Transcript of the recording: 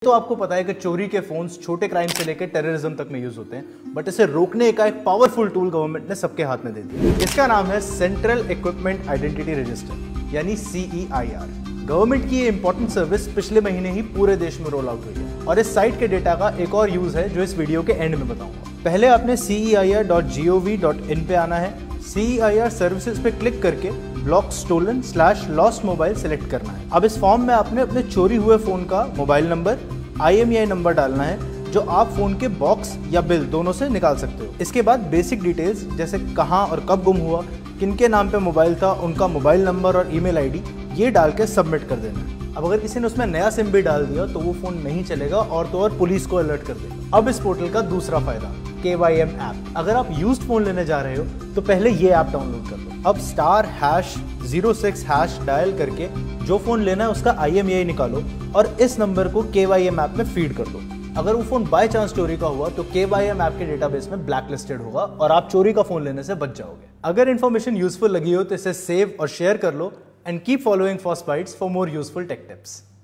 तो आपको पता है कि चोरी के फोन्स छोटे क्राइम से लेकर टेररिज्म तक में यूज होते हैं, बट इसे रोकने का एक पावरफुल टूल गवर्नमेंट ने सबके हाथ में दे दिया। इसका नाम है सेंट्रल इक्विपमेंट आइडेंटिटी रजिस्टर यानी CEIR। गवर्नमेंट की ये इंपॉर्टेंट सर्विस पिछले महीने ही पूरे देश में रोल आउट हुई है और इस साइट के डेटा का एक और यूज है जो इस वीडियो के एंड में बताऊंगा। पहले आपने CEIR.gov.in पे आना है। CEIR सर्विसेज पे क्लिक करके block stolen / lost mobile select करना है। अब इस फॉर्म में आपने अपने चोरी हुए फोन का मोबाइल नंबर, IMEI नंबर डालना है जो आप फोन के बॉक्स या बिल दोनों से निकाल सकते हो। इसके बाद बेसिक डिटेल्स जैसे कहाँ और कब गुम हुआ, किनके नाम पे मोबाइल था, उनका मोबाइल नंबर और ईमेल ID ये डाल के सबमिट कर देना है। अब अगर किसी ने उसमें नया सिम भी डाल दिया तो वो फोन नहीं चलेगा और तो और पुलिस को अलर्ट कर देगा। अब इस पोर्टल का दूसरा फायदा KYM ऐप। अगर आप यूज्ड फोन लेने जा रहे हो तो पहले ये ऐप डाउनलोड कर लो। अब *#06# डायल करके जो फोन लेना है उसका IMEI निकालो और इस नंबर को KYM ऐप में फीड कर दो। अगर वो फोन बाय चांस चोरी का हुआ तो KYM ऐप के डेटाबेस में ब्लैकलिस्टेड होगा और आप चोरी का फोन लेने से बच जाओगे। अगर इन्फॉर्मेशन यूजफुल लगी हो तो इसे सेव और शेयर कर लो and keep following FOSS Bytes for more useful tech tips.